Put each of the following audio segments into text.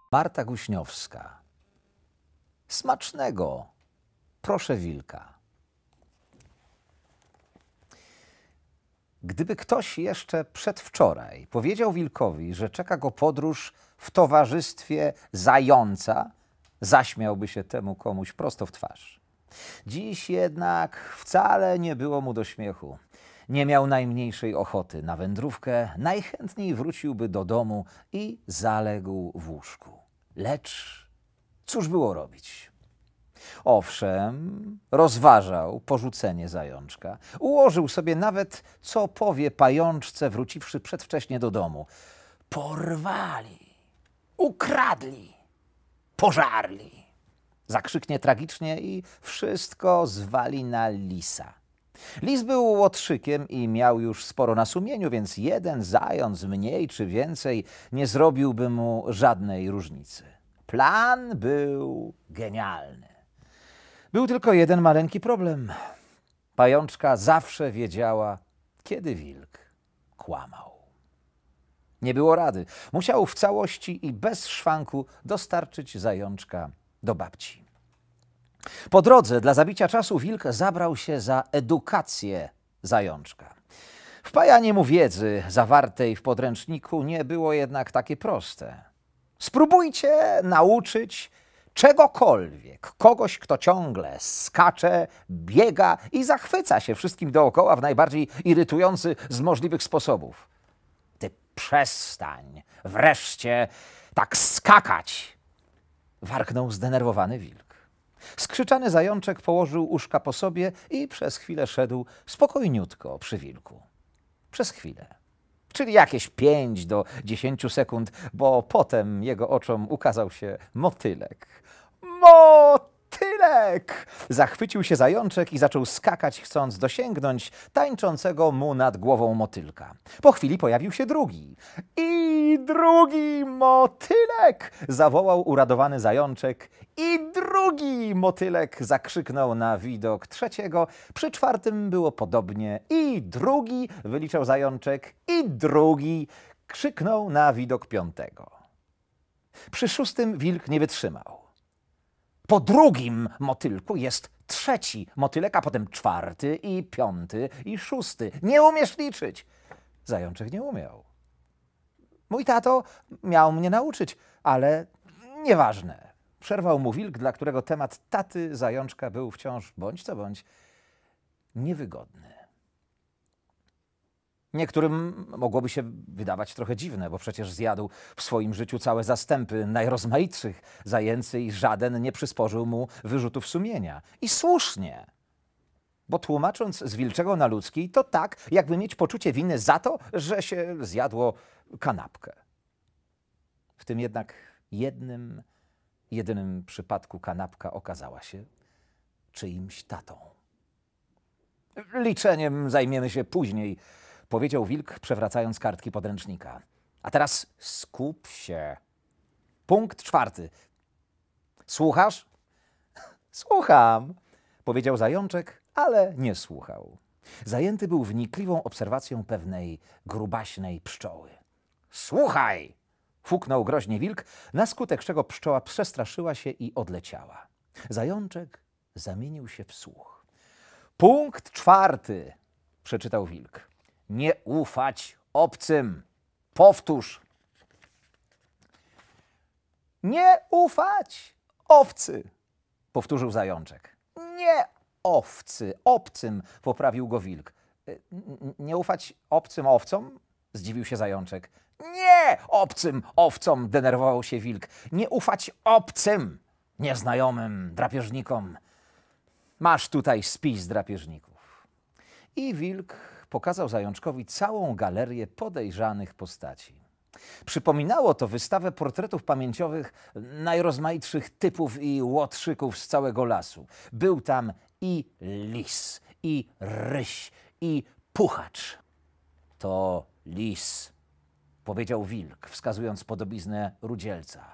Marta Guśniowska. Smacznego, proszę wilka. Gdyby ktoś jeszcze przedwczoraj powiedział wilkowi, że czeka go podróż w towarzystwie zająca, zaśmiałby się temu komuś prosto w twarz. Dziś jednak wcale nie było mu do śmiechu. Nie miał najmniejszej ochoty na wędrówkę, najchętniej wróciłby do domu i zaległ w łóżku. Lecz cóż było robić? Owszem, rozważał porzucenie zajączka. Ułożył sobie nawet, co powie pajączce, wróciwszy przedwcześnie do domu. Porwali, ukradli, pożarli. Zakrzyknie tragicznie i wszystko zwali na lisa. Lis był łotrzykiem i miał już sporo na sumieniu, więc jeden zając mniej czy więcej nie zrobiłby mu żadnej różnicy. Plan był genialny. Był tylko jeden maleńki problem. Pajączka zawsze wiedziała, kiedy wilk kłamał. Nie było rady. Musiał w całości i bez szwanku dostarczyć zajączka do babci. Po drodze dla zabicia czasu wilk zabrał się za edukację zajączka. Wpajanie mu wiedzy zawartej w podręczniku nie było jednak takie proste. Spróbujcie nauczyć czegokolwiek kogoś, kto ciągle skacze, biega i zachwyca się wszystkim dookoła w najbardziej irytujący z możliwych sposobów. Ty przestań wreszcie tak skakać! Warknął zdenerwowany wilk. Skrzyczany zajączek położył uszka po sobie i przez chwilę szedł spokojniutko przy wilku. Przez chwilę. Czyli jakieś 5 do 10 sekund, bo potem jego oczom ukazał się motylek. Motylek! Zachwycił się zajączek i zaczął skakać, chcąc dosięgnąć tańczącego mu nad głową motylka. Po chwili pojawił się drugi. I drugi motylek! Zawołał uradowany zajączek. I drugi motylek! Zakrzyknął na widok trzeciego. Przy czwartym było podobnie. I drugi! Wyliczał zajączek. I drugi! Krzyknął na widok piątego. Przy szóstym wilk nie wytrzymał. Po drugim motylku jest trzeci motylek, a potem czwarty i piąty i szósty. Nie umiesz liczyć. Zajączek nie umiał. Mój tato miał mnie nauczyć, ale nieważne. Przerwał mu wilk, dla którego temat taty zajączka był wciąż bądź co bądź niewygodny. Niektórym mogłoby się wydawać trochę dziwne, bo przecież zjadł w swoim życiu całe zastępy najrozmaitszych zajęcy i żaden nie przysporzył mu wyrzutów sumienia. I słusznie, bo tłumacząc z wilczego na ludzki, to tak, jakby mieć poczucie winy za to, że się zjadło kanapkę. W tym jednak jedynym przypadku kanapka okazała się czyimś tatą. Liczeniem zajmiemy się później, powiedział wilk, przewracając kartki podręcznika. A teraz skup się. Punkt 4. Słuchasz? Słucham, powiedział zajączek, ale nie słuchał. Zajęty był wnikliwą obserwacją pewnej grubaśnej pszczoły. Słuchaj! Fuknął groźnie wilk, na skutek czego pszczoła przestraszyła się i odleciała. Zajączek zamienił się w słuch. Punkt 4. Przeczytał wilk. Nie ufać obcym. Powtórz. Nie ufać owcy, powtórzył zajączek. Nie owcy, obcym, poprawił go wilk. Nie ufać obcym owcom? Zdziwił się zajączek. Nie obcym owcom, denerwował się wilk. Nie ufać obcym, nieznajomym drapieżnikom. Masz tutaj spis drapieżników. I wilk pokazał zajączkowi całą galerię podejrzanych postaci. Przypominało to wystawę portretów pamięciowych najrozmaitszych typów i łotrzyków z całego lasu. Był tam i lis, i ryś, i puchacz. To lis, powiedział wilk, wskazując podobiznę rudzielca.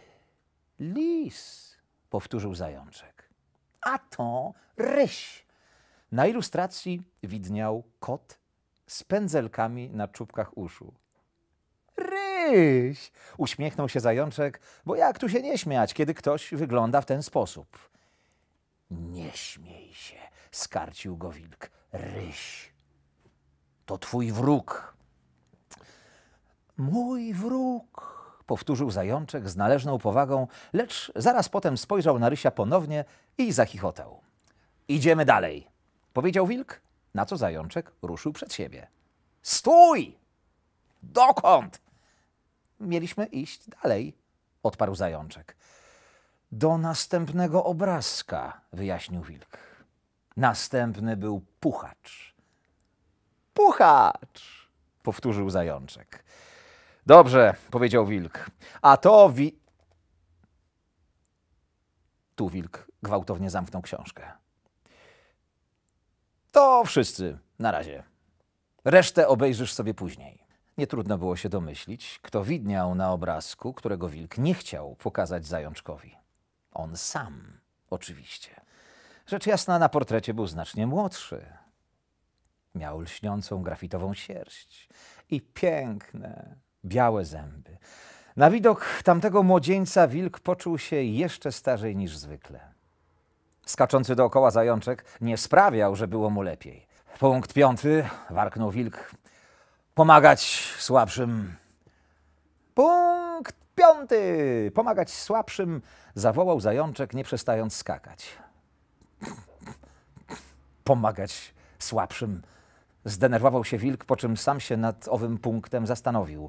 Lis, powtórzył zajączek. A to ryś. Na ilustracji widniał kot z pędzelkami na czubkach uszu. ryś! Uśmiechnął się zajączek, bo jak tu się nie śmiać, kiedy ktoś wygląda w ten sposób. Nie śmiej się, skarcił go wilk. Ryś, to twój wróg. Mój wróg, powtórzył zajączek z należną powagą, lecz zaraz potem spojrzał na rysia ponownie i zachichotał. Idziemy dalej, powiedział wilk, na co zajączek ruszył przed siebie. Stój! Dokąd? Mieliśmy iść dalej, odparł zajączek. Do następnego obrazka, wyjaśnił wilk. Następny był puchacz. Puchacz, powtórzył zajączek. Dobrze, powiedział wilk. A to Tu wilk gwałtownie zamknął książkę. To wszyscy, na razie. Resztę obejrzysz sobie później. Nie trudno było się domyślić, kto widniał na obrazku, którego wilk nie chciał pokazać zajączkowi. On sam, oczywiście. Rzecz jasna, na portrecie był znacznie młodszy. Miał lśniącą grafitową sierść i piękne, białe zęby. Na widok tamtego młodzieńca wilk poczuł się jeszcze starzej niż zwykle. Skaczący dookoła zajączek nie sprawiał, że było mu lepiej. Punkt 5, warknął wilk. Pomagać słabszym. Punkt 5, pomagać słabszym, zawołał zajączek, nie przestając skakać. Pomagać słabszym. Zdenerwował się wilk, po czym sam się nad owym punktem zastanowił.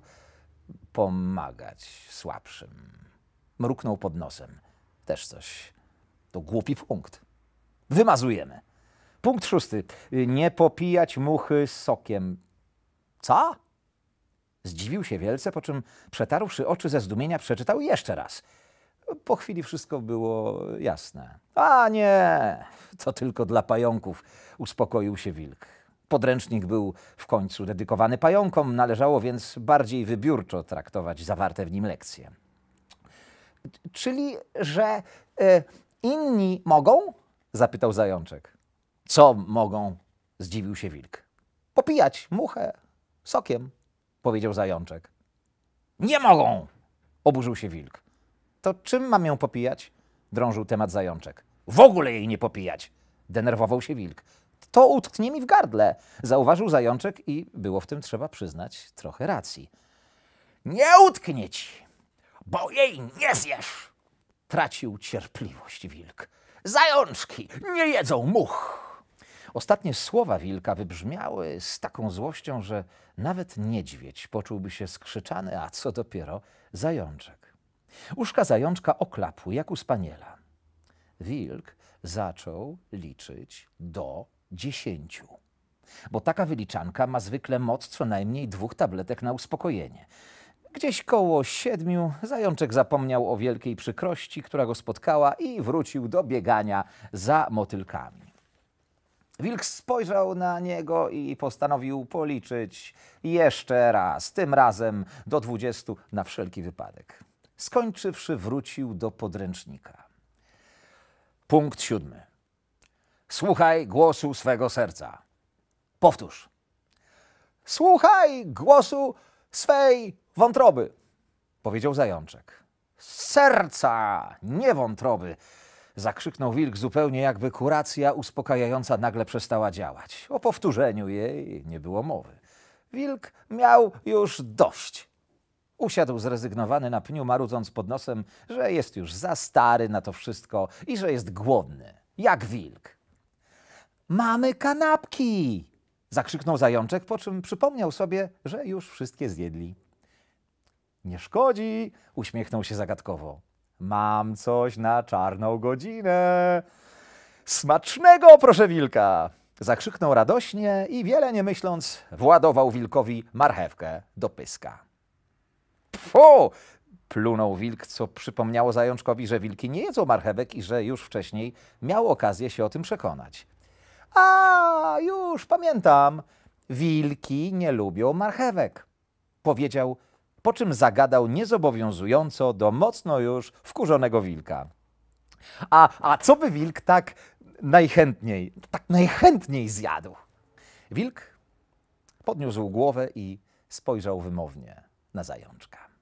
Pomagać słabszym. Mruknął pod nosem. Też coś. To głupi punkt. Wymazujemy. Punkt 6. Nie popijać muchy sokiem. Co? Zdziwił się wielce, po czym przetarłszy oczy ze zdumienia przeczytał jeszcze raz. Po chwili wszystko było jasne. A nie, to tylko dla pająków, uspokoił się wilk. Podręcznik był w końcu dedykowany pająkom, należało więc bardziej wybiórczo traktować zawarte w nim lekcje. Czyli, że inni mogą? Zapytał zajączek. Co mogą? Zdziwił się wilk. Popijać muchę sokiem, powiedział zajączek. Nie mogą! Oburzył się wilk. To czym mam ją popijać? Drążył temat zajączek. W ogóle jej nie popijać! Denerwował się wilk. To utknie mi w gardle, zauważył zajączek i było w tym, trzeba przyznać, trochę racji. Nie utknie ci, bo jej nie zjesz! Tracił cierpliwość wilk. Zajączki nie jedzą much! Ostatnie słowa wilka wybrzmiały z taką złością, że nawet niedźwiedź poczułby się skrzyczany, a co dopiero zajączek. Uszka zajączka oklapły jak u spaniela. Wilk zaczął liczyć do 10, bo taka wyliczanka ma zwykle moc co najmniej 2 tabletek na uspokojenie. Gdzieś koło 7 zajączek zapomniał o wielkiej przykrości, która go spotkała i wrócił do biegania za motylkami. Wilk spojrzał na niego i postanowił policzyć jeszcze raz, tym razem do 20 na wszelki wypadek. Skończywszy, wrócił do podręcznika. Punkt 7. Słuchaj głosu swego serca. Powtórz. Słuchaj głosu swej wątroby, powiedział zajączek. Serca, nie wątroby, zakrzyknął wilk zupełnie jakby kuracja uspokajająca nagle przestała działać. O powtórzeniu jej nie było mowy. Wilk miał już dość. Usiadł zrezygnowany na pniu, marudząc pod nosem, że jest już za stary na to wszystko i że jest głodny, jak wilk. Mamy kanapki! Zakrzyknął zajączek, po czym przypomniał sobie, że już wszystkie zjedli. Nie szkodzi, uśmiechnął się zagadkowo. Mam coś na czarną godzinę. Smacznego, proszę wilka! Zakrzyknął radośnie i wiele nie myśląc władował wilkowi marchewkę do pyska. Pfu! Plunął wilk, co przypomniało zajączkowi, że wilki nie jedzą marchewek i że już wcześniej miał okazję się o tym przekonać. A, już pamiętam. Wilki nie lubią marchewek, powiedział, po czym zagadał niezobowiązująco do mocno już wkurzonego wilka. A co by wilk tak najchętniej zjadł? Wilk podniósł głowę i spojrzał wymownie na zajączka.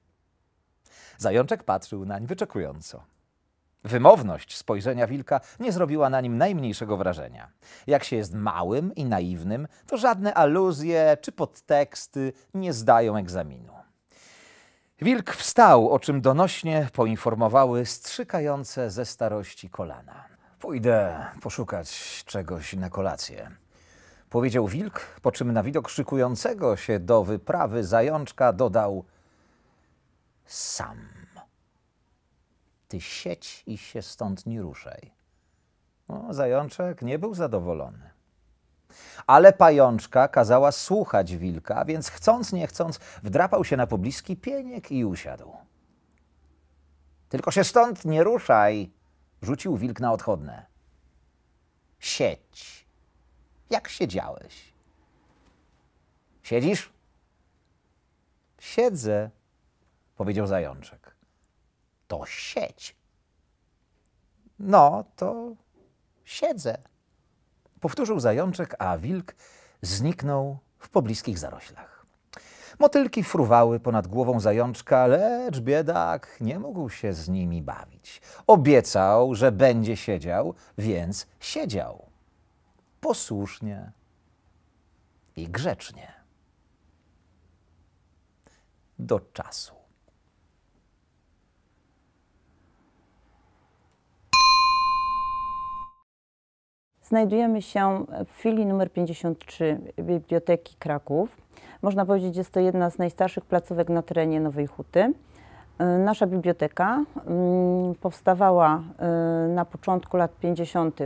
Zajączek patrzył nań wyczekująco. Wymowność spojrzenia wilka nie zrobiła na nim najmniejszego wrażenia. Jak się jest małym i naiwnym, to żadne aluzje czy podteksty nie zdają egzaminu. Wilk wstał, o czym donośnie poinformowały strzykające ze starości kolana. Pójdę poszukać czegoś na kolację, powiedział wilk, po czym na widok szykującego się do wyprawy zajączka dodał: sam. Ty siedź i się stąd nie ruszaj. Zajączek nie był zadowolony. Ale pajączka kazała słuchać wilka, więc chcąc nie chcąc wdrapał się na pobliski pieniek i usiadł. Tylko się stąd nie ruszaj, rzucił wilk na odchodne. Siedź, jak siedziałeś. Siedzisz? Siedzę, powiedział zajączek. To siedź. No, to siedzę, powtórzył zajączek, a wilk zniknął w pobliskich zaroślach. Motylki fruwały ponad głową zajączka, lecz biedak nie mógł się z nimi bawić. Obiecał, że będzie siedział, więc siedział. Posłusznie i grzecznie. Do czasu. Znajdujemy się w filii numer 53 Biblioteki Kraków. Można powiedzieć, że jest to jedna z najstarszych placówek na terenie Nowej Huty. Nasza biblioteka powstawała na początku lat 50.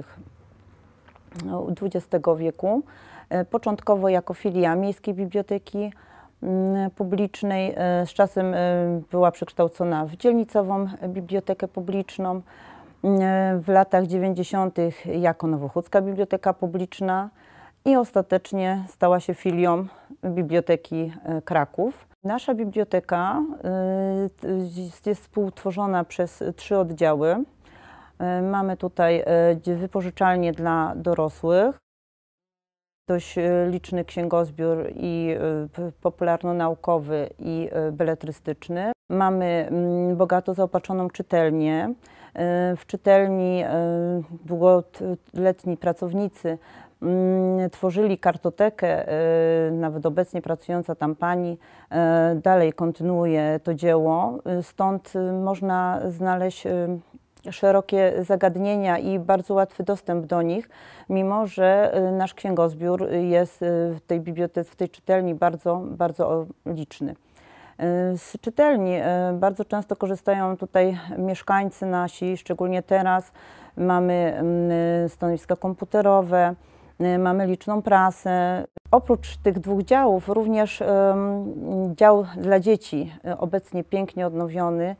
XX wieku, początkowo jako filia Miejskiej Biblioteki Publicznej. Z czasem była przekształcona w dzielnicową bibliotekę publiczną. W latach 90. jako Nowochódzka Biblioteka Publiczna i ostatecznie stała się filią Biblioteki Kraków. Nasza biblioteka jest współtworzona przez 3 oddziały. Mamy tutaj wypożyczalnię dla dorosłych, dość liczny księgozbiór i popularno-naukowy i beletrystyczny. Mamy bogato zaopatrzoną czytelnię. W czytelni długoletni pracownicy tworzyli kartotekę, nawet obecnie pracująca tam pani dalej kontynuuje to dzieło. Stąd można znaleźć szerokie zagadnienia i bardzo łatwy dostęp do nich, mimo że nasz księgozbiór jest w tej bibliotece, w tej czytelni bardzo liczny. Z czytelni bardzo często korzystają tutaj mieszkańcy nasi, szczególnie teraz. Mamy stanowiska komputerowe, mamy liczną prasę. Oprócz tych 2 działów również dział dla dzieci, obecnie pięknie odnowiony,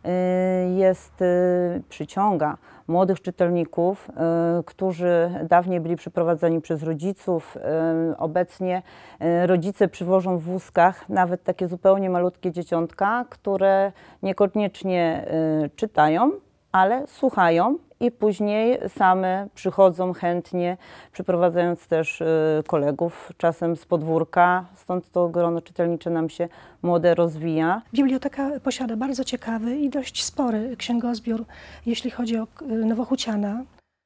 przyciąga młodych czytelników, którzy dawniej byli przyprowadzani przez rodziców. Obecnie rodzice przywożą w wózkach nawet takie zupełnie malutkie dzieciątka, które niekoniecznie czytają, ale słuchają i później same przychodzą chętnie, przyprowadzając też kolegów, czasem z podwórka, stąd to grono czytelnicze nam się młode rozwija. Biblioteka posiada bardzo ciekawy i dość spory księgozbiór, jeśli chodzi o Nowochuciana.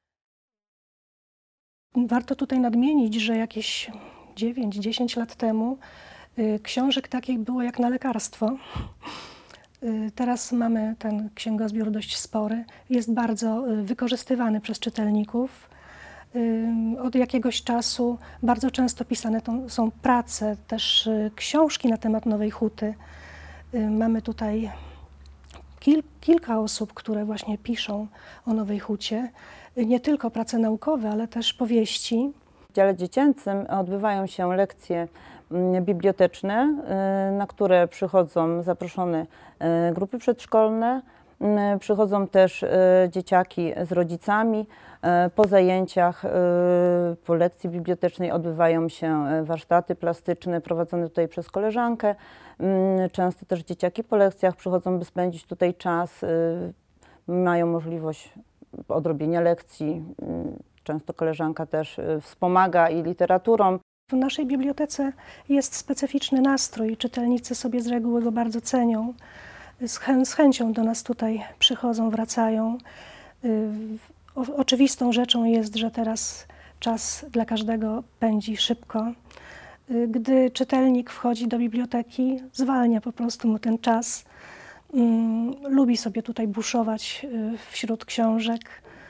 Warto tutaj nadmienić, że jakieś 9–10 lat temu książek takich było jak na lekarstwo. Teraz mamy ten księgozbiór dość spory, jest bardzo wykorzystywany przez czytelników. Od jakiegoś czasu bardzo często pisane są prace, też książki na temat Nowej Huty. Mamy tutaj kilka osób, które właśnie piszą o Nowej Hucie. Nie tylko prace naukowe, ale też powieści. W dziale dziecięcym odbywają się lekcje biblioteczne, na które przychodzą zaproszone grupy przedszkolne, przychodzą też dzieciaki z rodzicami. Po zajęciach, po lekcji bibliotecznej odbywają się warsztaty plastyczne prowadzone tutaj przez koleżankę. Często też dzieciaki po lekcjach przychodzą, by spędzić tutaj czas, mają możliwość odrobienia lekcji. Często koleżanka też wspomaga i literaturą. W naszej bibliotece jest specyficzny nastrój, czytelnicy sobie z reguły go bardzo cenią. z chęcią do nas tutaj przychodzą, wracają. Oczywistą rzeczą jest, że teraz czas dla każdego pędzi szybko. Gdy czytelnik wchodzi do biblioteki, zwalnia po prostu mu ten czas. Lubi sobie tutaj buszować wśród książek,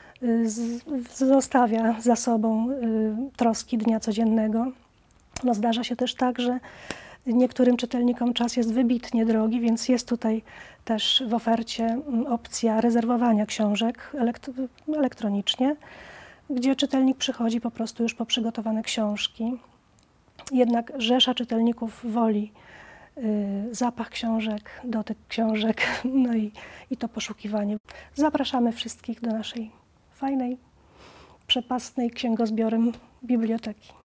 zostawia za sobą troski dnia codziennego. No, zdarza się też tak, że niektórym czytelnikom czas jest wybitnie drogi, więc jest tutaj też w ofercie opcja rezerwowania książek elektronicznie, gdzie czytelnik przychodzi po prostu już po przygotowane książki. Jednak rzesza czytelników woli zapach książek, dotyk książek, no i to poszukiwanie. Zapraszamy wszystkich do naszej fajnej, przepastnej księgozbiorem biblioteki.